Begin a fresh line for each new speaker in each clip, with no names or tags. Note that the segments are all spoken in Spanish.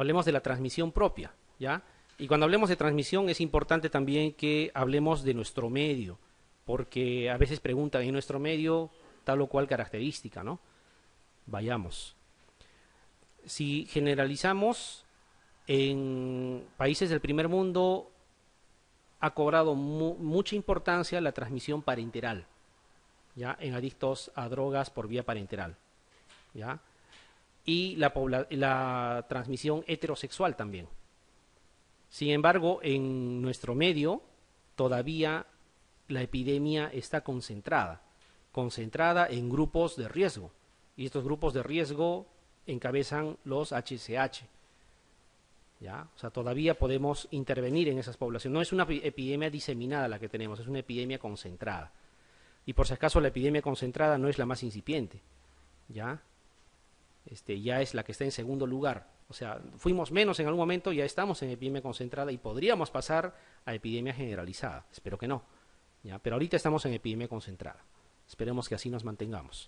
hablemos de la transmisión propia, ¿ya? Y cuando hablemos de transmisión es importante también que hablemos de nuestro medio, porque a veces preguntan en nuestro medio tal o cual característica, ¿no? Vayamos. Si generalizamos, en países del primer mundo ha cobrado mucha importancia la transmisión parenteral, ¿ya? En adictos a drogas por vía parenteral, ¿ya? Y la transmisión heterosexual también. Sin embargo, en nuestro medio todavía la epidemia está concentrada en grupos de riesgo. Y estos grupos de riesgo encabezan los HCH. ¿Ya? O sea, todavía podemos intervenir en esas poblaciones. No es una epidemia diseminada la que tenemos, es una epidemia concentrada. Y por si acaso la epidemia concentrada no es la más incipiente, ¿ya? Ya es la que está en segundo lugar. O sea, fuimos menos en algún momento, ya estamos en epidemia concentrada y podríamos pasar a epidemia generalizada. Espero que no, ¿ya? Pero ahorita estamos en epidemia concentrada. Esperemos que así nos mantengamos.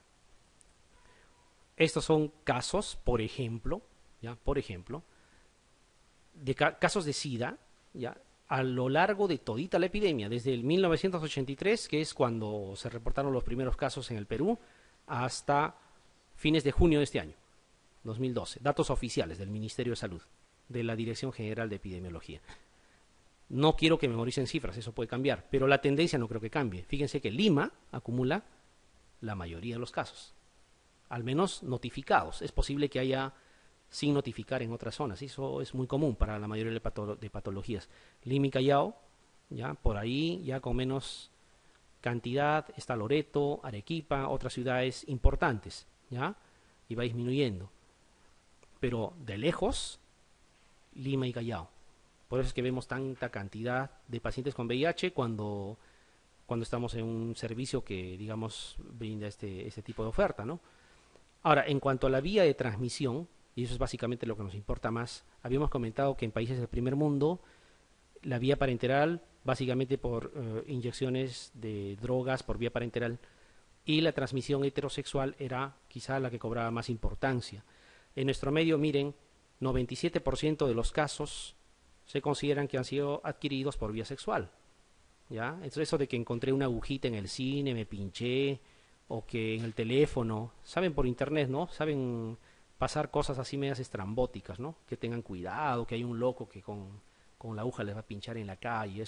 Estos son casos, por ejemplo, ¿ya? Por ejemplo, de casos de SIDA, ¿ya? A lo largo de todita la epidemia, desde el 1983, que es cuando se reportaron los primeros casos en el Perú, hasta fines de junio de este año, 2012. Datos oficiales del Ministerio de Salud, de la Dirección General de Epidemiología. No quiero que memoricen cifras, eso puede cambiar, pero la tendencia no creo que cambie. Fíjense que Lima acumula la mayoría de los casos, al menos notificados. Es posible que haya sin notificar en otras zonas. Eso es muy común para la mayoría de patologías. Lima y Callao, ya por ahí, ya con menos cantidad, está Loreto, Arequipa, otras ciudades importantes, ¿ya? Y va disminuyendo. Pero de lejos, Lima y Callao. Por eso es que vemos tanta cantidad de pacientes con VIH cuando estamos en un servicio que, digamos, brinda este tipo de oferta, ¿no? Ahora, en cuanto a la vía de transmisión, y eso es básicamente lo que nos importa más, habíamos comentado que en países del primer mundo la vía parenteral, básicamente por inyecciones de drogas por vía parenteral, y la transmisión heterosexual era quizá la que cobraba más importancia. En nuestro medio, miren, 97% de los casos se consideran que han sido adquiridos por vía sexual, ¿ya? Entonces eso de que encontré una agujita en el cine, me pinché, o que en el teléfono, saben por internet, ¿no? Saben pasar cosas así medias estrambóticas, ¿no? Que tengan cuidado, que hay un loco que con la aguja les va a pinchar en la calle.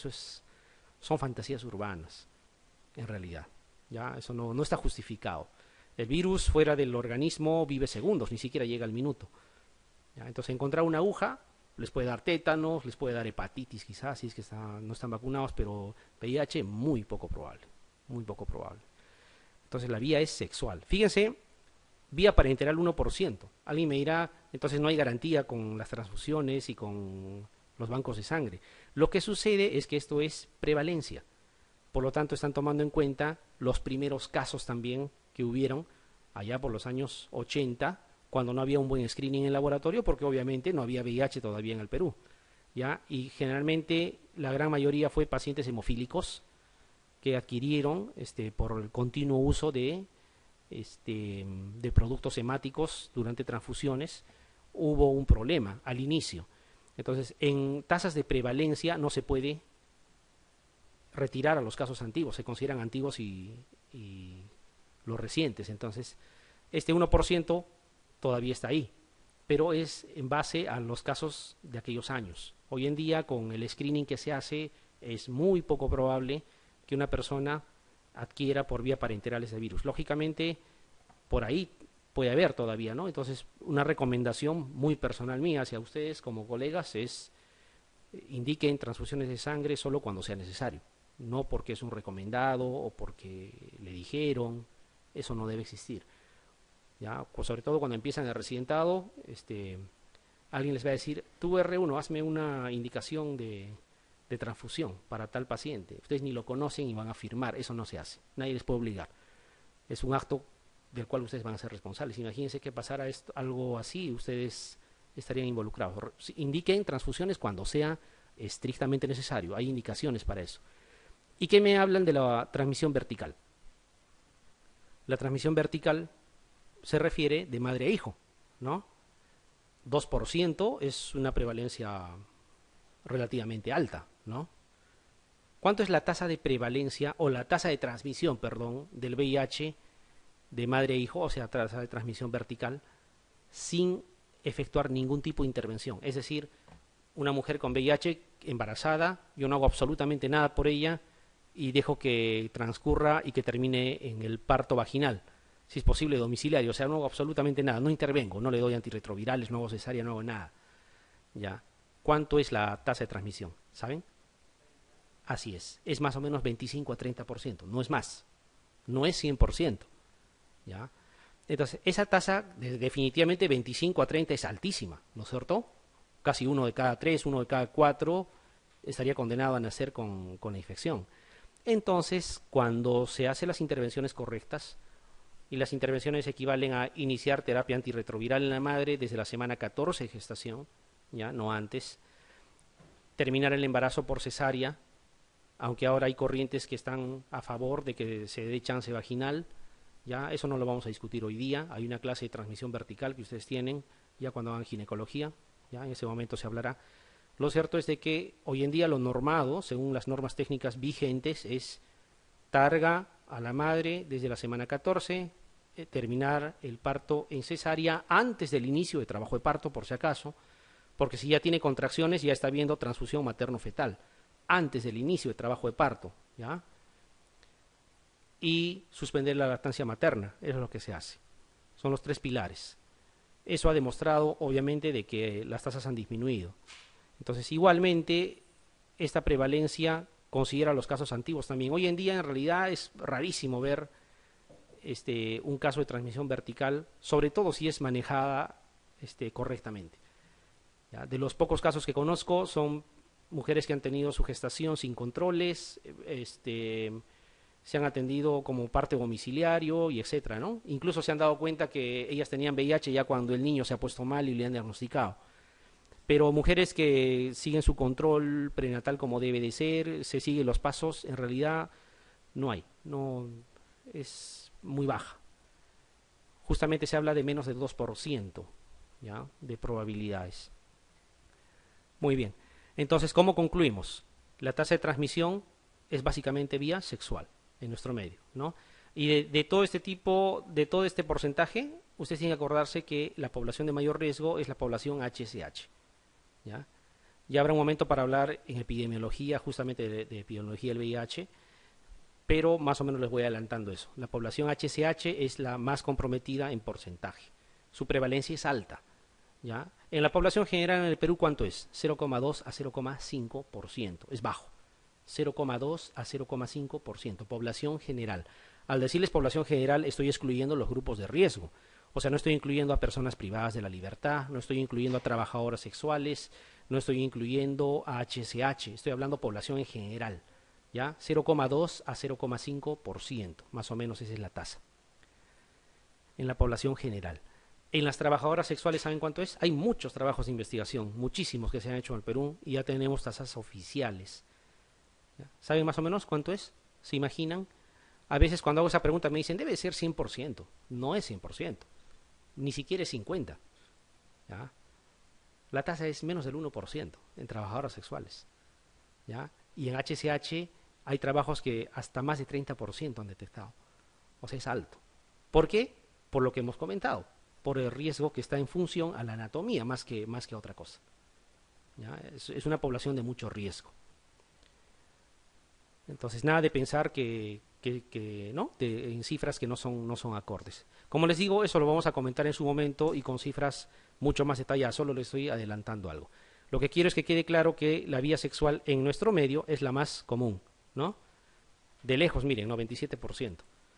Son fantasías urbanas, en realidad. ¿Ya? Eso no está justificado. El virus fuera del organismo vive segundos, ni siquiera llega al minuto. ¿Ya? Entonces encontrar una aguja les puede dar tétanos, les puede dar hepatitis quizás, si es que no están vacunados, pero VIH muy poco probable, muy poco probable. Entonces la vía es sexual. Fíjense, vía parenteral 1%. Alguien me dirá, entonces no hay garantía con las transfusiones y con los bancos de sangre. Lo que sucede es que esto es prevalencia. Por lo tanto, están tomando en cuenta los primeros casos también que hubieron allá por los años 80, cuando no había un buen screening en laboratorio, porque obviamente no había VIH todavía en el Perú, ¿ya? Y generalmente la gran mayoría fue pacientes hemofílicos que adquirieron por el continuo uso de productos hemáticos durante transfusiones. Hubo un problema al inicio. Entonces, en tasas de prevalencia no se puede retirar a los casos antiguos, se consideran antiguos y los recientes. Entonces, este 1% todavía está ahí, pero es en base a los casos de aquellos años. Hoy en día, con el screening que se hace, es muy poco probable que una persona adquiera por vía parenteral ese virus. Lógicamente, por ahí puede haber todavía, ¿no? Entonces, una recomendación muy personal mía hacia ustedes como colegas es indiquen transfusiones de sangre solo cuando sea necesario, no porque es un recomendado o porque le dijeron. Eso no debe existir, ¿ya? Pues sobre todo cuando empiezan el residentado, alguien les va a decir, tú R1, hazme una indicación de transfusión para tal paciente. Ustedes ni lo conocen y van a firmar. Eso no se hace, nadie les puede obligar. Es un acto del cual ustedes van a ser responsables. Imagínense que pasara algo así, ustedes estarían involucrados. Indiquen transfusiones cuando sea estrictamente necesario. Hay indicaciones para eso. ¿Y qué me hablan de la transmisión vertical? La transmisión vertical se refiere de madre a hijo, ¿no? 2% es una prevalencia relativamente alta, ¿no? ¿Cuánto es la tasa de prevalencia o la tasa de transmisión, perdón, del VIH de madre a hijo, o sea, tasa de transmisión vertical, sin efectuar ningún tipo de intervención? Es decir, una mujer con VIH embarazada, yo no hago absolutamente nada por ella y dejo que transcurra y que termine en el parto vaginal, si es posible domiciliario, o sea, no hago absolutamente nada, no intervengo, no le doy antirretrovirales, no hago cesárea, no hago nada. ¿Ya? ¿Cuánto es la tasa de transmisión? ¿Saben? Así es más o menos 25 a 30%, no es más, no es 100%. ¿Ya? Entonces, esa tasa, definitivamente 25 a 30 es altísima, ¿no es cierto? Casi uno de cada tres, uno de cada cuatro estaría condenado a nacer con la infección. Entonces, cuando se hacen las intervenciones correctas, y las intervenciones equivalen a iniciar terapia antirretroviral en la madre desde la semana 14 de gestación, ya no antes, terminar el embarazo por cesárea, aunque ahora hay corrientes que están a favor de que se dé chance vaginal, ya eso no lo vamos a discutir hoy día, hay una clase de transmisión vertical que ustedes tienen ya cuando hagan ginecología, ya en ese momento se hablará. Lo cierto es de que hoy en día lo normado, según las normas técnicas vigentes, es targa a la madre desde la semana 14, terminar el parto en cesárea antes del inicio de trabajo de parto, por si acaso, porque si ya tiene contracciones ya está viendo transfusión materno-fetal, antes del inicio de trabajo de parto, ¿ya? Y suspender la lactancia materna, eso es lo que se hace. Son los tres pilares. Eso ha demostrado, obviamente, de que las tasas han disminuido. Entonces, igualmente, esta prevalencia considera los casos antiguos también. Hoy en día, en realidad, es rarísimo ver un caso de transmisión vertical, sobre todo si es manejada correctamente. ¿Ya? De los pocos casos que conozco son mujeres que han tenido su gestación sin controles, se han atendido como parte domiciliario y etcétera, ¿no? Incluso se han dado cuenta que ellas tenían VIH ya cuando el niño se ha puesto mal y le han diagnosticado. Pero mujeres que siguen su control prenatal como debe de ser, se siguen los pasos, en realidad no hay, no es muy baja. Justamente se habla de menos del 2%, ¿ya? De probabilidades. Muy bien. Entonces, ¿cómo concluimos? La tasa de transmisión es básicamente vía sexual en nuestro medio, ¿no? Y de todo este tipo, de todo este porcentaje, ustedes tienen que acordarse que la población de mayor riesgo es la población HSH, ¿ya? Ya habrá un momento para hablar en epidemiología, justamente de epidemiología del VIH, pero más o menos les voy adelantando eso. La población HSH es la más comprometida en porcentaje. Su prevalencia es alta, ¿ya? En la población general en el Perú, ¿cuánto es? 0,2 a 0,5%. Es bajo. 0,2 a 0,5%. Población general. Al decirles población general, estoy excluyendo los grupos de riesgo. O sea, no estoy incluyendo a personas privadas de la libertad, no estoy incluyendo a trabajadoras sexuales, no estoy incluyendo a HSH. Estoy hablando población en general, ¿ya? 0,2 a 0,5%. Más o menos esa es la tasa. En la población general. En las trabajadoras sexuales, ¿saben cuánto es? Hay muchos trabajos de investigación, muchísimos que se han hecho en el Perú y ya tenemos tasas oficiales. ¿Ya? ¿Saben más o menos cuánto es? ¿Se imaginan? A veces cuando hago esa pregunta me dicen, debe ser 100%. No es 100%, ni siquiera es 50%. ¿Ya? La tasa es menos del 1% en trabajadoras sexuales. ¿Ya? Y en HCH hay trabajos que hasta más de 30% han detectado. O sea, es alto. ¿Por qué? Por lo que hemos comentado. Por el riesgo que está en función a la anatomía más que a otra cosa. ¿Ya? Es una población de mucho riesgo. Entonces, nada de pensar que ¿no? En cifras que no son acordes. Como les digo, eso lo vamos a comentar en su momento y con cifras mucho más detalladas, solo les estoy adelantando algo. Lo que quiero es que quede claro que la vía sexual en nuestro medio es la más común, ¿no? De lejos, miren, 97%.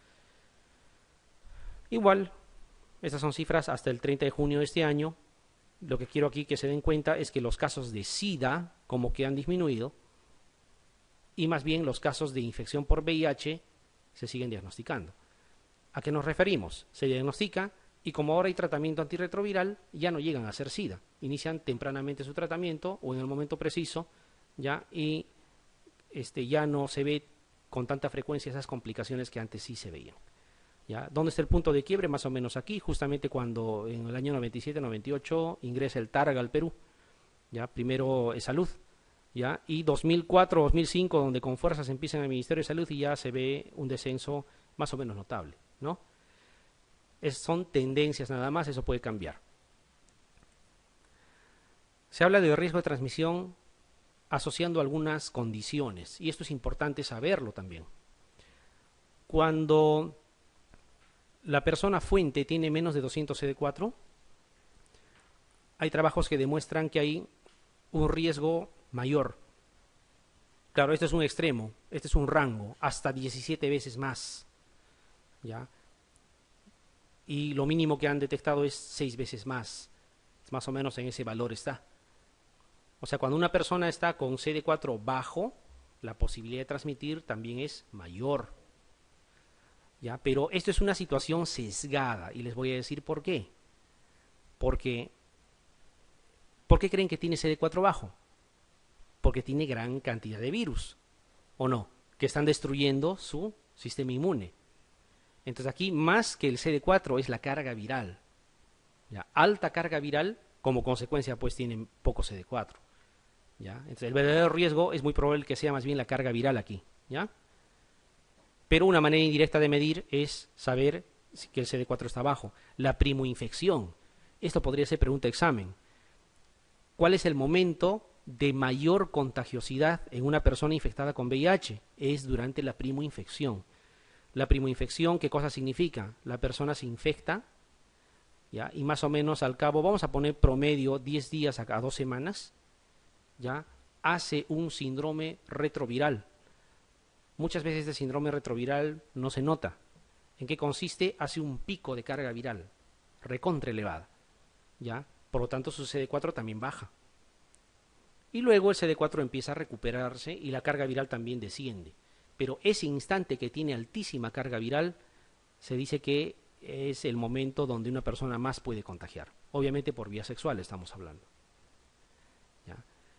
Igual, estas son cifras hasta el 30 de junio de este año. Lo que quiero aquí que se den cuenta es que los casos de SIDA como que han disminuido y más bien los casos de infección por VIH se siguen diagnosticando. ¿A qué nos referimos? Se diagnostica y como ahora hay tratamiento antirretroviral, ya no llegan a ser SIDA. Inician tempranamente su tratamiento o en el momento preciso, ya, y ya no se ve con tanta frecuencia esas complicaciones que antes sí se veían. ¿Ya? ¿Dónde está el punto de quiebre? Más o menos aquí, justamente cuando en el año 97-98 ingresa el Targa al Perú. ¿Ya? Primero es salud, ¿ya? Y 2004-2005, donde con fuerzas empiezan el Ministerio de Salud y ya se ve un descenso más o menos notable, ¿no? Son tendencias nada más, eso puede cambiar. Se habla de riesgo de transmisión asociando algunas condiciones, y esto es importante saberlo también. Cuando la persona fuente tiene menos de 200 CD4, hay trabajos que demuestran que hay un riesgo mayor. Claro, este es un extremo, este es un rango, hasta 17 veces más, ¿ya? Y lo mínimo que han detectado es 6 veces más. Más o menos en ese valor está. O sea, cuando una persona está con CD4 bajo, la posibilidad de transmitir también es mayor. ¿Ya? Pero esto es una situación sesgada y les voy a decir por qué. Porque, ¿por qué creen que tiene CD4 bajo? Porque tiene gran cantidad de virus, ¿o no? Que están destruyendo su sistema inmune. Entonces aquí más que el CD4 es la carga viral. ¿Ya? Alta carga viral, como consecuencia pues tienen poco CD4. ¿Ya? Entonces el verdadero riesgo es muy probable que sea más bien la carga viral aquí. ¿Ya? Pero una manera indirecta de medir es saber que el CD4 está bajo. La primoinfección. Esto podría ser pregunta de examen. ¿Cuál es el momento de mayor contagiosidad en una persona infectada con VIH? Es durante la primoinfección. La primoinfección, ¿qué cosa significa? La persona se infecta, ¿ya? Y más o menos al cabo, vamos a poner promedio 10 días a 2 semanas, ¿ya? Hace un síndrome retroviral. Muchas veces este síndrome retroviral no se nota. ¿En qué consiste? Hace un pico de carga viral, recontra elevada, ¿ya? Por lo tanto, su CD4 también baja. Y luego el CD4 empieza a recuperarse y la carga viral también desciende. Pero ese instante que tiene altísima carga viral, se dice que es el momento donde una persona más puede contagiar. Obviamente por vía sexual estamos hablando. ¿Ya?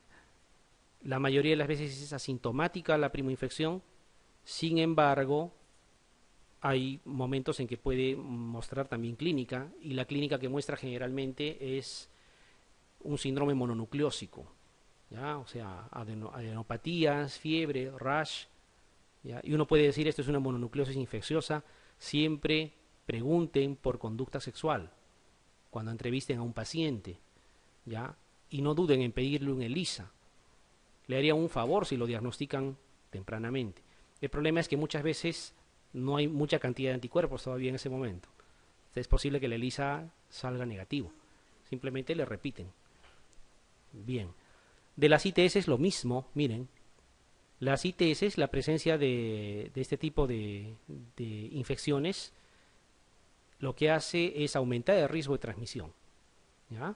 La mayoría de las veces es asintomática la primoinfección, sin embargo, hay momentos en que puede mostrar también clínica, y la clínica que muestra generalmente es un síndrome mononucleósico, ¿ya? O sea, adenopatías, fiebre, rash, ¿ya? Y uno puede decir esto es una mononucleosis infecciosa. Siempre pregunten por conducta sexual cuando entrevisten a un paciente, ¿ya? Y no duden en pedirle un ELISA. Le haría un favor si lo diagnostican tempranamente. El problema es que muchas veces no hay mucha cantidad de anticuerpos todavía en ese momento. Es posible que el ELISA salga negativo. Simplemente le repiten. Bien. De las ITS es lo mismo, miren. Las ITS, la presencia de este tipo de infecciones, lo que hace es aumentar el riesgo de transmisión. ¿Ya?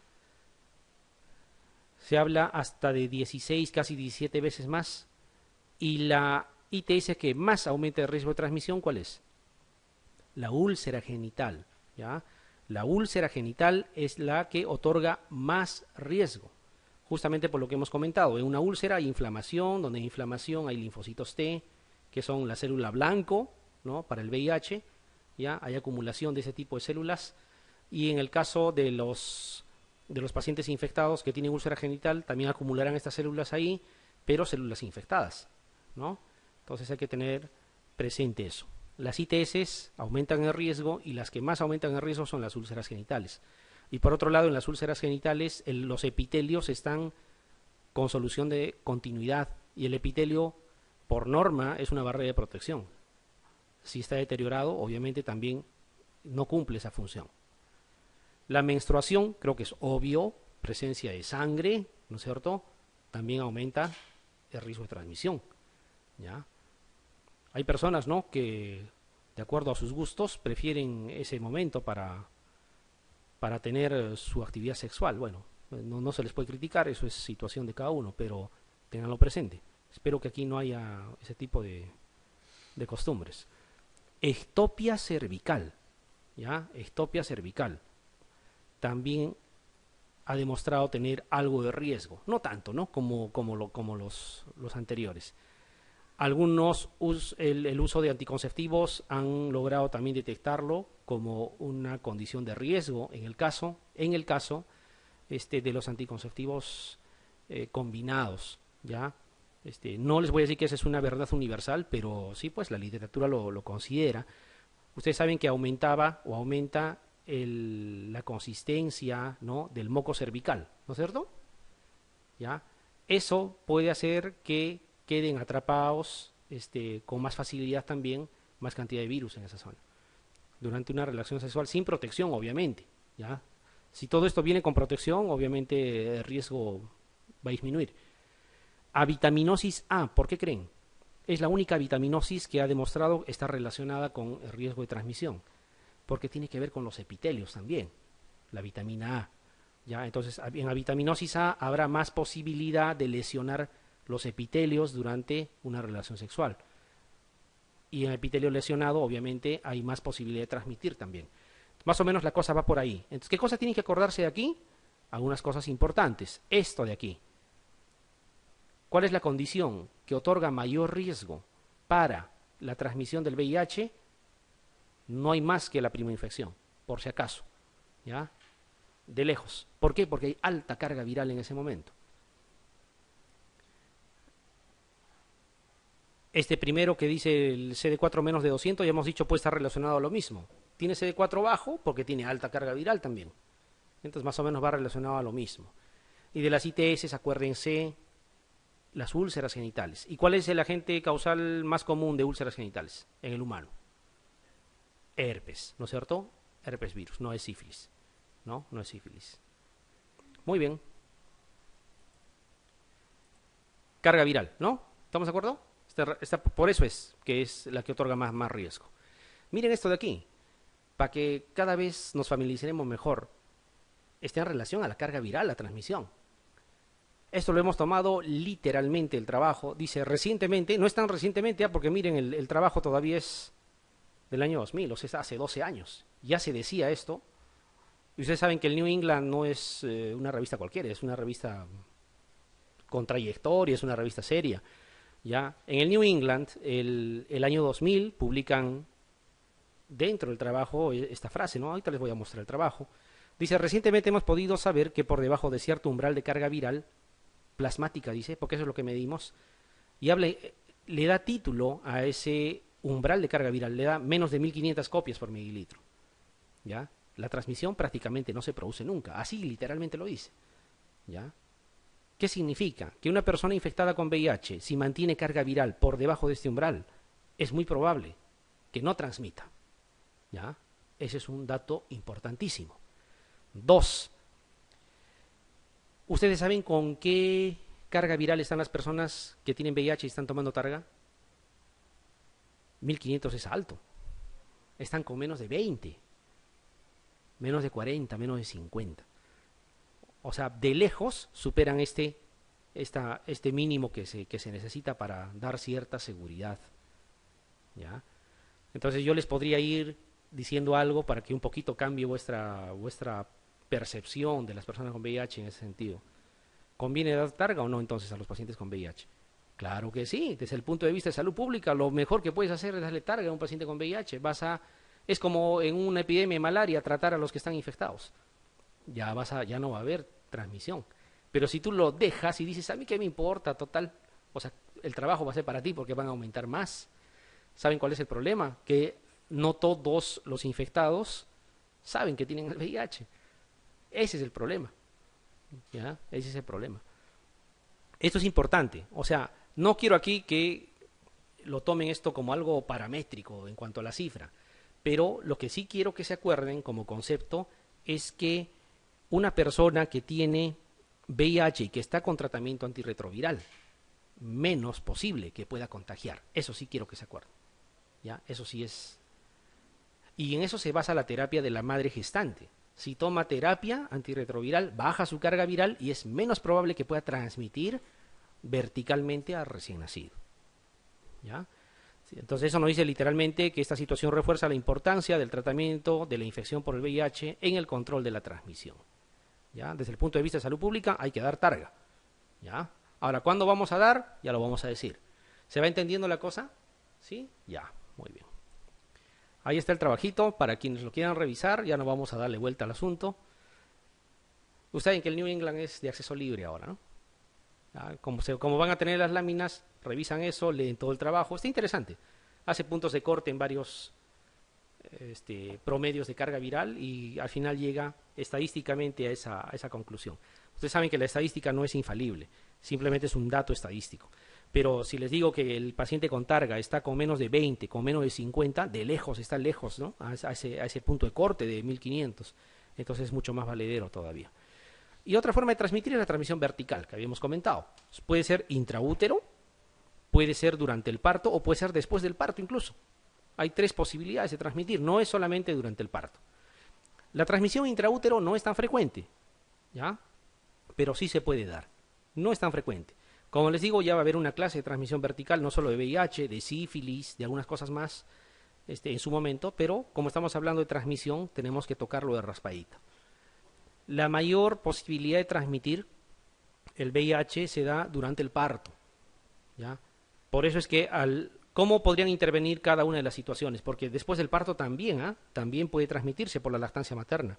Se habla hasta de 16, casi 17 veces más. Y la ITS que más aumenta el riesgo de transmisión, ¿cuál es? La úlcera genital. ¿Ya? La úlcera genital es la que otorga más riesgo. Justamente por lo que hemos comentado, en una úlcera hay inflamación, donde hay inflamación hay linfocitos T, que son la célula blanco, ¿no? Para el VIH, ¿ya? Hay acumulación de ese tipo de células, y en el caso de los pacientes infectados que tienen úlcera genital, también acumularán estas células ahí, pero células infectadas, ¿no? Entonces hay que tener presente eso. Las ITS aumentan el riesgo, y las que más aumentan el riesgo son las úlceras genitales. Y por otro lado, en las úlceras genitales, los epitelios están con solución de continuidad, y el epitelio, por norma, es una barrera de protección. Si está deteriorado, obviamente también no cumple esa función. La menstruación, creo que es obvio, presencia de sangre, ¿no es cierto? También aumenta el riesgo de transmisión, ¿ya? Hay personas, ¿no?, que, de acuerdo a sus gustos, prefieren ese momento para tener su actividad sexual. Bueno, no se les puede criticar, eso es situación de cada uno, pero tenganlo presente. Espero que aquí no haya ese tipo de costumbres. Ectopia cervical, ¿ya? Ectopia cervical también ha demostrado tener algo de riesgo, no tanto, ¿no?, como los anteriores. El uso de anticonceptivos han logrado también detectarlo como una condición de riesgo en el caso de los anticonceptivos combinados, ¿ya? No les voy a decir que esa es una verdad universal, pero sí, pues la literatura lo considera. Ustedes saben que aumentaba o aumenta la consistencia, ¿no?, del moco cervical, ¿no es cierto? ¿Ya? Eso puede hacer que queden atrapados con más facilidad también más cantidad de virus en esa zona durante una relación sexual sin protección, obviamente, ¿ya? Si todo esto viene con protección, obviamente el riesgo va a disminuir. Avitaminosis A, ¿por qué creen? Es la única vitaminosis que ha demostrado estar relacionada con el riesgo de transmisión, porque tiene que ver con los epitelios también, la vitamina A. ¿Ya? Entonces, en la vitaminosis A habrá más posibilidad de lesionar los epitelios durante una relación sexual. Y en el epitelio lesionado, obviamente, hay más posibilidad de transmitir también. Más o menos la cosa va por ahí. Entonces, ¿qué cosas tienen que acordarse de aquí? Algunas cosas importantes. Esto de aquí. ¿Cuál es la condición que otorga mayor riesgo para la transmisión del VIH? No hay más que la prima infección, por si acaso, ¿ya? De lejos. ¿Por qué? Porque hay alta carga viral en ese momento. Este primero que dice el CD4 menos de 200, ya hemos dicho, puede estar relacionado a lo mismo. Tiene CD4 bajo porque tiene alta carga viral también. Entonces más o menos va relacionado a lo mismo. Y de las ITS, acuérdense, las úlceras genitales. ¿Y cuál es el agente causal más común de úlceras genitales en el humano? Herpes, ¿no es cierto? Herpes virus, no es sífilis. No, no es sífilis. Muy bien. Carga viral, ¿no? ¿Estamos de acuerdo? Por eso es que es la que otorga más riesgo. Miren esto de aquí, para que cada vez nos familiaricemos mejor. Está en relación a la carga viral, la transmisión. Esto lo hemos tomado literalmente el trabajo. Dice recientemente, no es tan recientemente, porque miren, el trabajo todavía es del año 2000, o sea, hace 12 años. Ya se decía esto. Y ustedes saben que el New England no es una revista cualquiera, es una revista con trayectoria, es una revista seria. ¿Ya? En el New England, el año 2000, publican dentro del trabajo esta frase, ¿no? Ahorita les voy a mostrar el trabajo. Dice, recientemente hemos podido saber que por debajo de cierto umbral de carga viral, plasmática, dice, porque eso es lo que medimos, y le da título a ese umbral de carga viral, le da menos de 1500 copias por mililitro. ¿Ya? La transmisión prácticamente no se produce nunca, así literalmente lo dice. ¿Ya? ¿Qué significa? Que una persona infectada con VIH, si mantiene carga viral por debajo de este umbral, es muy probable que no transmita. ¿Ya? Ese es un dato importantísimo. 2. ¿Ustedes saben con qué carga viral están las personas que tienen VIH y están tomando targa? 1500 es alto. Están con menos de 20, menos de 40, menos de 50. O sea, de lejos superan este mínimo que se necesita para dar cierta seguridad. ¿Ya? Entonces yo les podría ir diciendo algo para que un poquito cambie vuestra percepción de las personas con VIH en ese sentido. ¿Conviene dar targa o no entonces a los pacientes con VIH? Claro que sí, desde el punto de vista de salud pública, lo mejor que puedes hacer es darle targa a un paciente con VIH. Es como en una epidemia de malaria tratar a los que están infectados. Ya no va a haber transmisión. Pero si tú lo dejas y dices, a mí qué me importa, total, o sea, el trabajo va a ser para ti porque van a aumentar más. ¿Saben cuál es el problema? Que no todos los infectados saben que tienen el VIH. Ese es el problema. ¿Ya? Ese es el problema. Esto es importante. O sea, no quiero aquí que lo tomen esto como algo paramétrico en cuanto a la cifra. Pero lo que sí quiero que se acuerden como concepto es que una persona que tiene VIH y que está con tratamiento antirretroviral, menos posible que pueda contagiar. Eso sí quiero que se acuerden. ¿Ya? Eso sí es. Y en eso se basa la terapia de la madre gestante. Si toma terapia antirretroviral, baja su carga viral y es menos probable que pueda transmitir verticalmente al recién nacido. ¿Ya? Entonces eso nos dice literalmente que esta situación refuerza la importancia del tratamiento de la infección por el VIH en el control de la transmisión. ¿Ya? Desde el punto de vista de salud pública hay que dar targa. ¿Ya? Ahora, ¿cuándo vamos a dar? Ya lo vamos a decir. ¿Se va entendiendo la cosa? ¿Sí? Ya, muy bien. Ahí está el trabajito, para quienes lo quieran revisar, ya no vamos a darle vuelta al asunto. Ustedes saben que el New England es de acceso libre ahora, ¿no? Como van a tener las láminas, revisan eso, leen todo el trabajo, está interesante. Hace puntos de corte en varios promedios de carga viral y al final llega estadísticamente a esa conclusión. Ustedes saben que la estadística no es infalible, simplemente es un dato estadístico. Pero si les digo que el paciente con targa está con menos de 20, con menos de 50, de lejos, está lejos, ¿no? a ese punto de corte de 1500, entonces es mucho más valedero todavía. Y otra forma de transmitir es la transmisión vertical, que habíamos comentado. Puede ser intraútero, puede ser durante el parto o puede ser después del parto incluso. Hay 3 posibilidades de transmitir, no es solamente durante el parto. La transmisión intraútero no es tan frecuente, ¿ya? Pero sí se puede dar. No es tan frecuente. Como les digo, ya va a haber una clase de transmisión vertical, no solo de VIH, de sífilis, de algunas cosas más en su momento, pero como estamos hablando de transmisión, tenemos que tocarlo de raspadita. La mayor posibilidad de transmitir el VIH se da durante el parto, ¿ya? Por eso es que ¿cómo podrían intervenir cada una de las situaciones? Porque después del parto también puede transmitirse por la lactancia materna.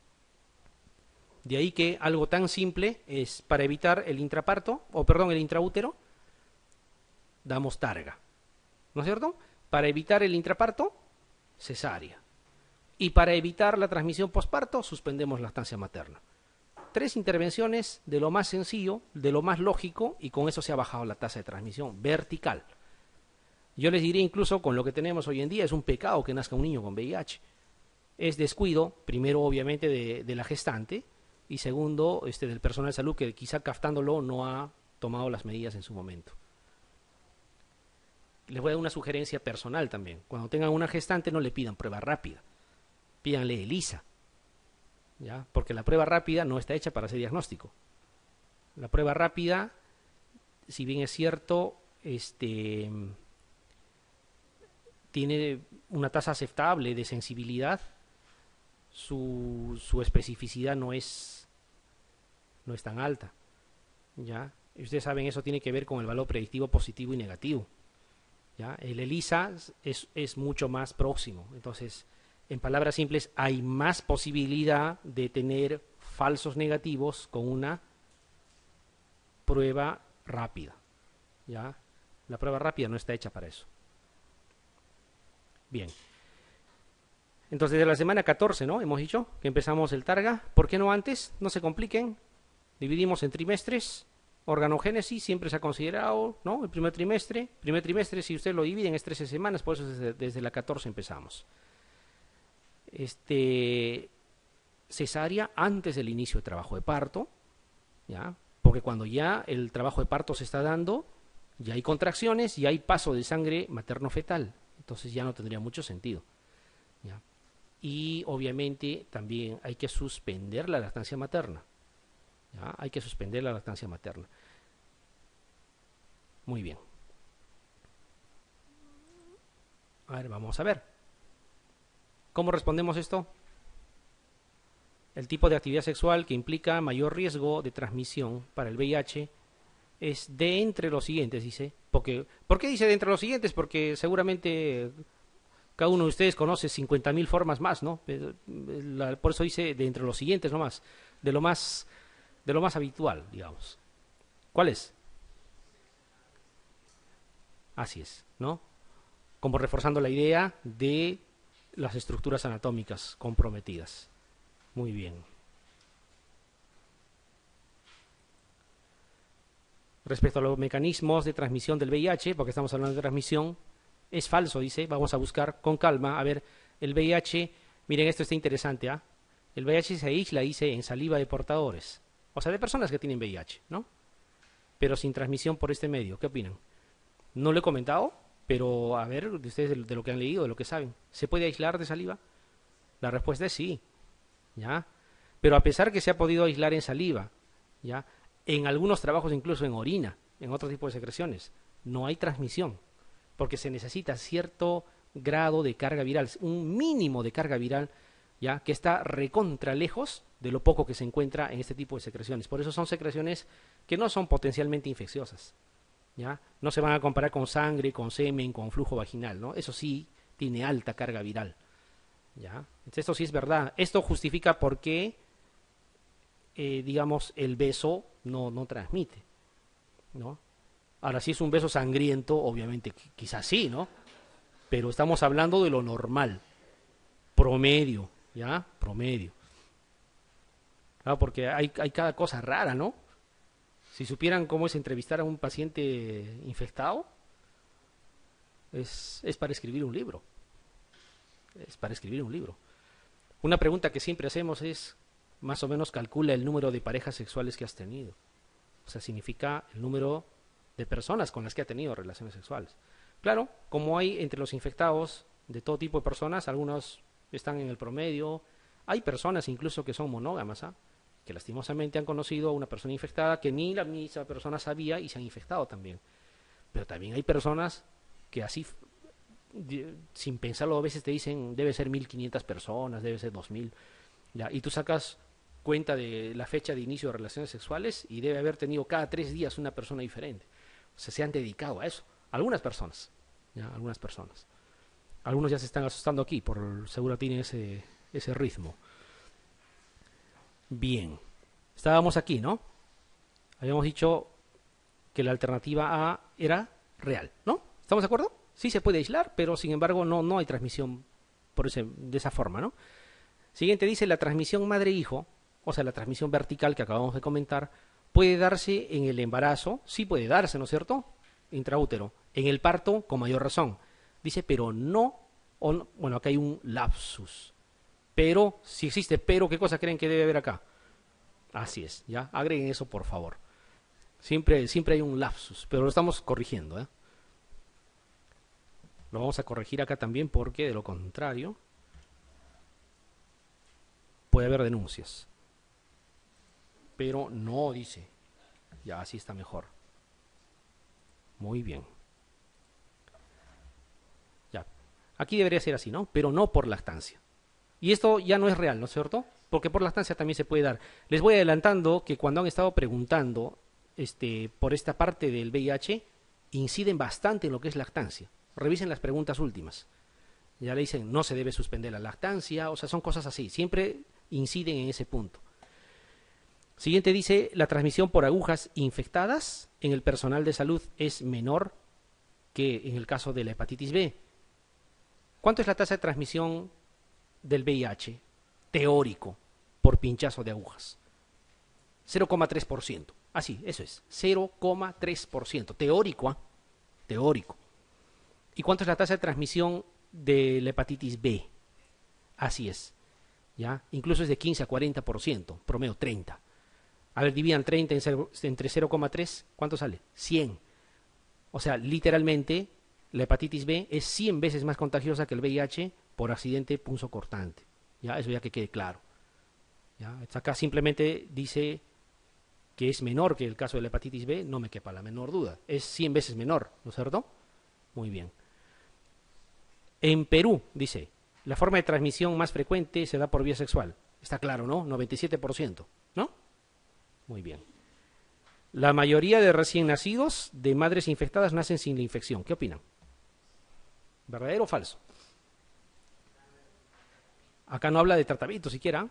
De ahí que algo tan simple es, para evitar el el intraútero, damos targa, ¿no es cierto? Para evitar el intraparto, cesárea. Y para evitar la transmisión posparto, suspendemos lactancia materna. 3 intervenciones de lo más sencillo, de lo más lógico, y con eso se ha bajado la tasa de transmisión vertical. Yo les diría incluso, con lo que tenemos hoy en día, es un pecado que nazca un niño con VIH. Es descuido, primero obviamente de la gestante, y segundo del personal de salud que quizá captándolo no ha tomado las medidas en su momento. Les voy a dar una sugerencia personal también. Cuando tengan una gestante no le pidan prueba rápida, pídanle ELISA, ¿ya? Porque la prueba rápida no está hecha para hacer diagnóstico. La prueba rápida, si bien es cierto, tiene una tasa aceptable de sensibilidad, su especificidad no es tan alta, ¿ya? Y ustedes saben, eso tiene que ver con el valor predictivo positivo y negativo, ¿ya? El ELISA es mucho más próximo. Entonces, en palabras simples, hay más posibilidad de tener falsos negativos con una prueba rápida, ¿ya? La prueba rápida no está hecha para eso. Bien. Entonces, de la semana 14, ¿no? Hemos dicho que empezamos el targa. ¿Por qué no antes? No se compliquen. Dividimos en trimestres. Organogénesis siempre se ha considerado, ¿no? El primer trimestre, si ustedes lo dividen, es 13 semanas, por eso desde la 14 empezamos. Cesárea antes del inicio de trabajo de parto, ¿ya? Porque cuando ya el trabajo de parto se está dando, ya hay contracciones y hay paso de sangre materno-fetal. Entonces ya no tendría mucho sentido, ¿ya? Y obviamente también hay que suspender la lactancia materna, ¿ya? Hay que suspender la lactancia materna. Muy bien. A ver, vamos a ver. ¿Cómo respondemos esto? El tipo de actividad sexual que implica mayor riesgo de transmisión para el VIH es de entre los siguientes, dice. ¿Por qué dice de entre los siguientes? Porque seguramente cada uno de ustedes conoce 50.000 formas más, ¿no? Por eso dice de entre los siguientes nomás, de lo más habitual, digamos. ¿Cuál es? Así es, ¿no? Como reforzando la idea de las estructuras anatómicas comprometidas. Muy bien. Respecto a los mecanismos de transmisión del VIH, porque estamos hablando de transmisión, es falso, dice. Vamos a buscar con calma. A ver, el VIH, miren, esto está interesante, ¿ah? El VIH se aísla, dice, en saliva de portadores. O sea, de personas que tienen VIH, ¿no? Pero sin transmisión por este medio. ¿Qué opinan? No lo he comentado, pero a ver, de ustedes de lo que han leído, de lo que saben. ¿Se puede aislar de saliva? La respuesta es sí, ¿ya? Pero a pesar que se ha podido aislar en saliva, ¿ya? En algunos trabajos incluso en orina, en otro tipo de secreciones, no hay transmisión, porque se necesita cierto grado de carga viral, un mínimo de carga viral, ¿ya? Que está recontra lejos de lo poco que se encuentra en este tipo de secreciones. Por eso son secreciones que no son potencialmente infecciosas, ¿ya? No se van a comparar con sangre, con semen, con flujo vaginal, ¿no? Eso sí tiene alta carga viral, ¿ya? Entonces, esto sí es verdad. Esto justifica por qué, digamos, el beso no transmite, ¿no? Ahora, si es un beso sangriento, obviamente quizás sí, ¿no? Pero estamos hablando de lo normal, promedio, ¿ya? Promedio. Ah, porque hay cada cosa rara, ¿no? Si supieran cómo es entrevistar a un paciente infectado, es para escribir un libro. Es para escribir un libro. Una pregunta que siempre hacemos es, más o menos calcula el número de parejas sexuales que has tenido. O sea, significa el número de personas con las que ha tenido relaciones sexuales. Claro, como hay entre los infectados de todo tipo de personas, algunos están en el promedio, hay personas incluso que son monógamas, ¿ah? Que lastimosamente han conocido a una persona infectada que ni la misma persona sabía y se han infectado también. Pero también hay personas que así, sin pensarlo, a veces te dicen, debe ser 1500 personas, debe ser 2000, ¿ya? Y tú sacas cuenta de la fecha de inicio de relaciones sexuales y debe haber tenido cada 3 días una persona diferente. O sea, se han dedicado a eso. Algunas personas, ¿ya? Algunas personas. Algunos ya se están asustando aquí, por seguro tienen ese ritmo. Bien. Estábamos aquí, ¿no? Habíamos dicho que la alternativa A era real, ¿no? ¿Estamos de acuerdo? Sí se puede aislar, pero sin embargo no hay transmisión de esa forma, ¿no? Siguiente dice la transmisión madre-hijo, o sea, la transmisión vertical que acabamos de comentar, puede darse en el embarazo, sí puede darse, ¿no es cierto? Intraútero. En el parto, con mayor razón. Dice, pero no, bueno, acá hay un lapsus. Pero, si existe pero, ¿qué cosa creen que debe haber acá? Así es, ya, agreguen eso por favor. Siempre hay un lapsus, pero lo estamos corrigiendo, ¿eh? Lo vamos a corregir acá también porque de lo contrario puede haber denuncias. Pero no dice. Ya, así está mejor. Muy bien. Ya. Aquí debería ser así, ¿no? Pero no por lactancia. Y esto ya no es real, ¿no es cierto? Porque por lactancia también se puede dar. Les voy adelantando que cuando han estado preguntando por esta parte del VIH, inciden bastante en lo que es lactancia. Revisen las preguntas últimas. Ya le dicen, no se debe suspender la lactancia, o sea, son cosas así. Siempre inciden en ese punto. Siguiente dice, la transmisión por agujas infectadas en el personal de salud es menor que en el caso de la hepatitis B. ¿Cuánto es la tasa de transmisión del VIH teórico por pinchazo de agujas? 0,3%. Así, eso es, 0,3%. Teórico, ¿eh? Teórico. ¿Y cuánto es la tasa de transmisión de la hepatitis B? Así es, ¿ya? Incluso es de 15 a 40%, promedio 30. A ver, dividan 30 entre 0,3, ¿cuánto sale? 100. O sea, literalmente, la hepatitis B es 100 veces más contagiosa que el VIH por accidente punzocortante. ¿Ya? Eso ya que quede claro. ¿Ya? Acá simplemente dice que es menor que el caso de la hepatitis B, no me quepa la menor duda. Es 100 veces menor, ¿no es cierto? Muy bien. En Perú, dice, la forma de transmisión más frecuente se da por vía sexual. Está claro, ¿no? 97%, ¿no? Muy bien. La mayoría de recién nacidos de madres infectadas nacen sin la infección. ¿Qué opinan? ¿Verdadero o falso? Acá no habla de tratamiento siquiera.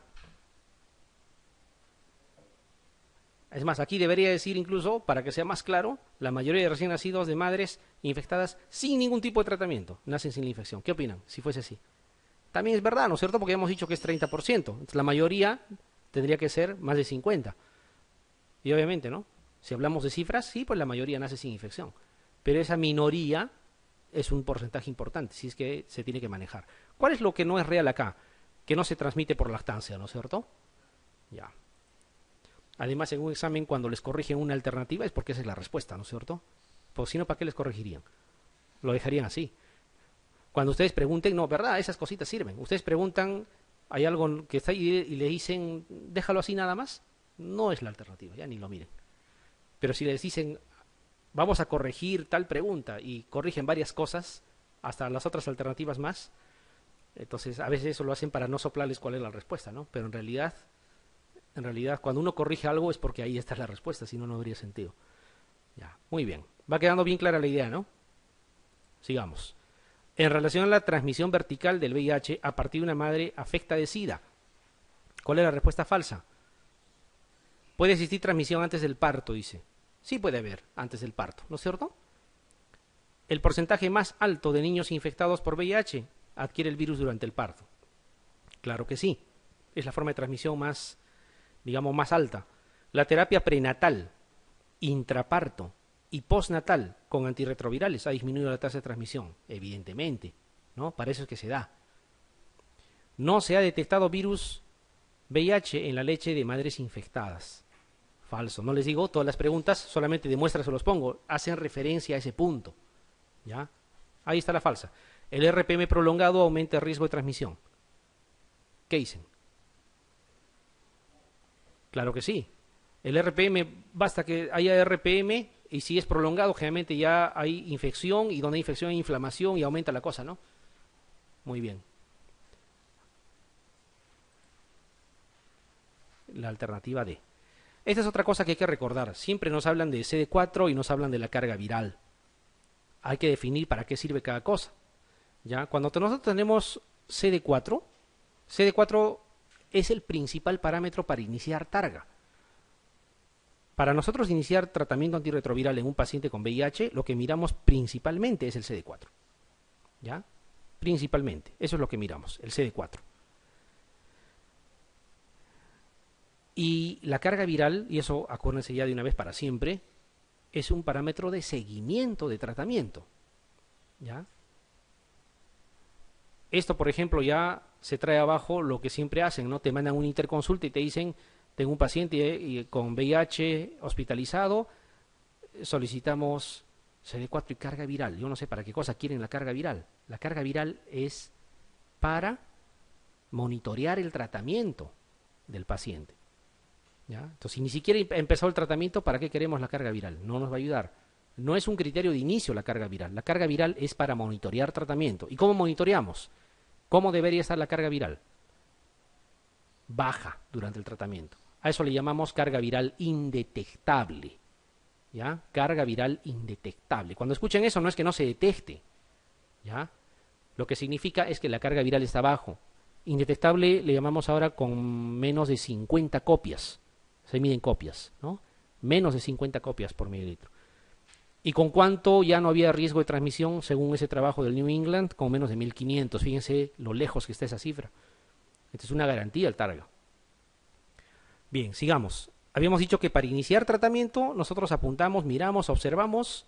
Es más, aquí debería decir incluso, para que sea más claro, la mayoría de recién nacidos de madres infectadas sin ningún tipo de tratamiento nacen sin la infección. ¿Qué opinan? Si fuese así. También es verdad, ¿no es cierto? Porque hemos dicho que es 30%. Entonces, la mayoría tendría que ser más de 50%. Y obviamente, ¿no? Si hablamos de cifras, sí, pues la mayoría nace sin infección. Pero esa minoría es un porcentaje importante, si es que se tiene que manejar. ¿Cuál es lo que no es real acá? Que no se transmite por lactancia, ¿no es cierto? Ya. Además, en un examen, cuando les corrigen una alternativa, es porque esa es la respuesta, ¿no es cierto? Pues si no, ¿para qué les corregirían? Lo dejarían así. Cuando ustedes pregunten, no, ¿verdad? Esas cositas sirven. Ustedes preguntan, hay algo que está ahí y le dicen, déjalo así nada más, no es la alternativa, ya ni lo miren. Pero si les dicen, vamos a corregir tal pregunta y corrigen varias cosas, hasta las otras alternativas más, entonces a veces eso lo hacen para no soplarles cuál es la respuesta, ¿no? Pero en realidad, cuando uno corrige algo es porque ahí está la respuesta, si no, no habría sentido. Ya, muy bien. Va quedando bien clara la idea, ¿no? Sigamos. En relación a la transmisión vertical del VIH a partir de una madre afecta de SIDA, ¿cuál es la respuesta falsa? ¿Puede existir transmisión antes del parto? Dice. Sí puede haber antes del parto, ¿no es cierto? El porcentaje más alto de niños infectados por VIH adquiere el virus durante el parto. Claro que sí. Es la forma de transmisión más, digamos, más alta. La terapia prenatal, intraparto y postnatal con antirretrovirales ha disminuido la tasa de transmisión, evidentemente, ¿no? Para eso es que se da. No se ha detectado virus VIH en la leche de madres infectadas. Falso. No les digo todas las preguntas, solamente de muestras se los pongo. Hacen referencia a ese punto. ¿Ya? Ahí está la falsa. El RPM prolongado aumenta el riesgo de transmisión. ¿Qué dicen? Claro que sí. El RPM, basta que haya RPM y si es prolongado, generalmente ya hay infección y donde hay infección hay inflamación y aumenta la cosa, ¿no? Muy bien. La alternativa D. Esta es otra cosa que hay que recordar. Siempre nos hablan de CD4 y nos hablan de la carga viral. Hay que definir para qué sirve cada cosa. ¿Ya? Cuando nosotros tenemos CD4, CD4 es el principal parámetro para iniciar targa. Para nosotros iniciar tratamiento antirretroviral en un paciente con VIH, lo que miramos principalmente es el CD4. ¿Ya? Principalmente. Eso es lo que miramos, el CD4. Y la carga viral, y eso acuérdense ya de una vez para siempre, es un parámetro de seguimiento de tratamiento. ¿Ya? Esto, por ejemplo, ya se trae abajo lo que siempre hacen, ¿no? Te mandan una interconsulta y te dicen, tengo un paciente con VIH hospitalizado, solicitamos CD4 y carga viral. Yo no sé para qué cosa quieren la carga viral. La carga viral es para monitorear el tratamiento del paciente. ¿Ya? Entonces, si ni siquiera ha empezado el tratamiento, ¿para qué queremos la carga viral? No nos va a ayudar. No es un criterio de inicio la carga viral. La carga viral es para monitorear tratamiento. ¿Y cómo monitoreamos? ¿Cómo debería estar la carga viral? Baja durante el tratamiento. A eso le llamamos carga viral indetectable. ¿Ya? Carga viral indetectable. Cuando escuchen eso, no es que no se detecte. ¿Ya? Lo que significa es que la carga viral está bajo. Indetectable le llamamos ahora con menos de 50 copias. Se miden copias, ¿no? Menos de 50 copias por mililitro. ¿Y con cuánto ya no había riesgo de transmisión según ese trabajo del New England? Con menos de 1500. Fíjense lo lejos que está esa cifra. Esta es una garantía el targa. Bien, sigamos. Habíamos dicho que para iniciar tratamiento nosotros apuntamos, miramos, observamos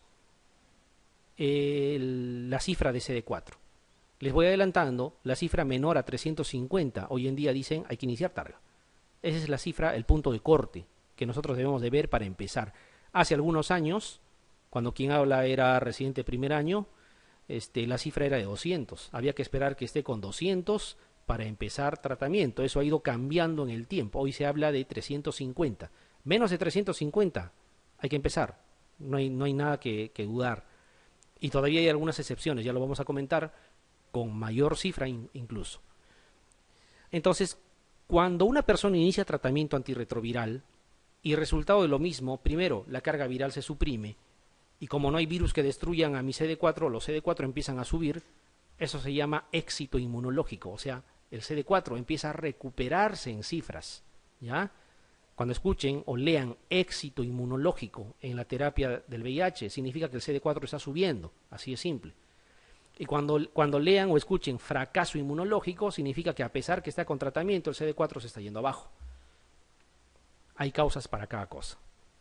la cifra de CD4. Les voy adelantando, la cifra menor a 350, hoy en día dicen hay que iniciar targa. Esa es la cifra, el punto de corte que nosotros debemos de ver para empezar. Hace algunos años, cuando quien habla era residente de primer año, la cifra era de 200. Había que esperar que esté con 200 para empezar tratamiento. Eso ha ido cambiando en el tiempo. Hoy se habla de 350. Menos de 350 hay que empezar. No hay nada que dudar. Y todavía hay algunas excepciones, ya lo vamos a comentar, con mayor cifra incluso. Entonces, cuando una persona inicia tratamiento antirretroviral y resultado de lo mismo, primero la carga viral se suprime y como no hay virus que destruyan a mi CD4, los CD4 empiezan a subir, eso se llama éxito inmunológico, o sea, el CD4 empieza a recuperarse en cifras, ¿ya? Cuando escuchen o lean éxito inmunológico en la terapia del VIH, significa que el CD4 está subiendo, así de simple. Y cuando lean o escuchen fracaso inmunológico, significa que a pesar que está con tratamiento, el CD4 se está yendo abajo. Hay causas para cada cosa.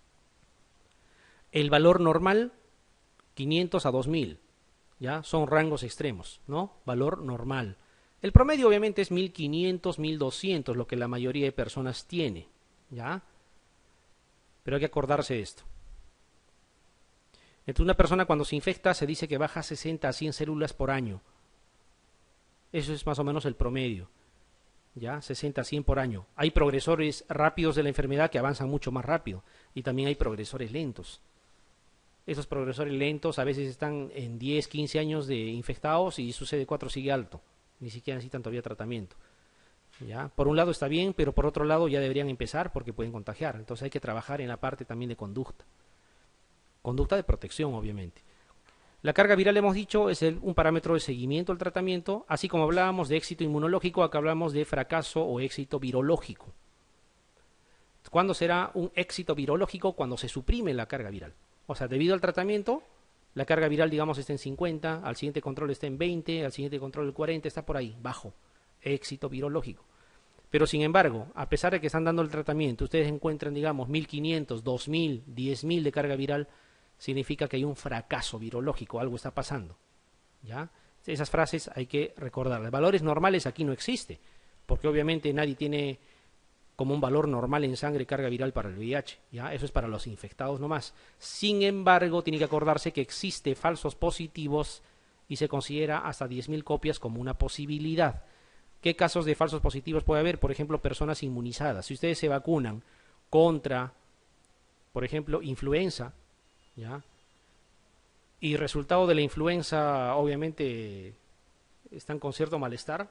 El valor normal, 500 a 2000, ¿ya? Son rangos extremos, ¿no? Valor normal. El promedio obviamente es 1500, 1200, lo que la mayoría de personas tiene, ¿ya? Pero hay que acordarse de esto. Entonces una persona cuando se infecta se dice que baja 60 a 100 células por año. Eso es más o menos el promedio. ¿Ya? 60 a 100 por año. Hay progresores rápidos de la enfermedad que avanzan mucho más rápido. Y también hay progresores lentos. Esos progresores lentos a veces están en 10, 15 años de infectados y su CD4 sigue alto. Ni siquiera necesitan todavía tratamiento. ¿Ya? Por un lado está bien, pero por otro lado ya deberían empezar porque pueden contagiar. Entonces hay que trabajar en la parte también de conducta. Conducta de protección, obviamente. La carga viral, hemos dicho, es un parámetro de seguimiento al tratamiento, así como hablábamos de éxito inmunológico, acá hablamos de fracaso o éxito virológico. ¿Cuándo será un éxito virológico? Cuando se suprime la carga viral. O sea, debido al tratamiento, la carga viral, digamos, está en 50, al siguiente control está en 20, al siguiente control en 40, está por ahí, bajo. Éxito virológico. Pero sin embargo, a pesar de que están dando el tratamiento, ustedes encuentran, digamos, 1500, 2000, 10.000 de carga viral, significa que hay un fracaso virológico, algo está pasando. ¿Ya? Esas frases hay que recordarlas. Valores normales aquí no existe, porque obviamente nadie tiene como un valor normal en sangre carga viral para el VIH, ¿ya? Eso es para los infectados nomás. Sin embargo, tiene que acordarse que existe falsos positivos y se considera hasta 10.000 copias como una posibilidad. ¿Qué casos de falsos positivos puede haber? Por ejemplo, personas inmunizadas. Si ustedes se vacunan contra, por ejemplo, influenza, ¿ya? Y resultado de la influenza, obviamente, están con cierto malestar.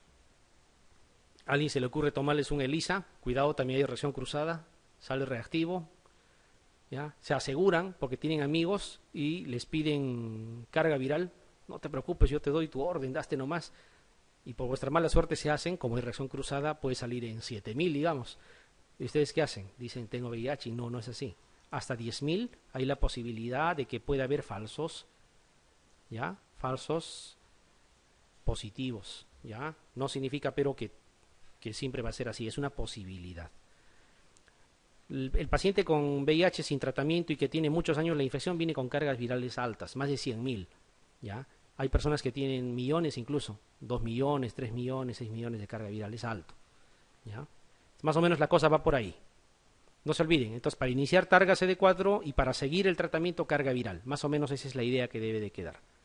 A alguien se le ocurre tomarles un ELISA, cuidado, también hay reacción cruzada, sale reactivo, ¿ya? Se aseguran porque tienen amigos y les piden carga viral. No te preocupes, yo te doy tu orden, daste nomás. Y por vuestra mala suerte se hacen, como hay reacción cruzada, puede salir en 7.000, digamos. ¿Y ustedes qué hacen? Dicen, tengo VIH, y no, no es así. Hasta 10.000 hay la posibilidad de que pueda haber falsos, ¿ya? Falsos positivos, ¿ya? No significa, pero que siempre va a ser así, es una posibilidad. El paciente con VIH sin tratamiento y que tiene muchos años la infección viene con cargas virales altas, más de 100.000, ¿ya? Hay personas que tienen millones incluso, 2 millones, 3 millones, 6 millones de carga viral, es alto, ¿ya? Más o menos la cosa va por ahí. No se olviden, entonces para iniciar Targa CD4 y para seguir el tratamiento carga viral, más o menos esa es la idea que debe de quedar.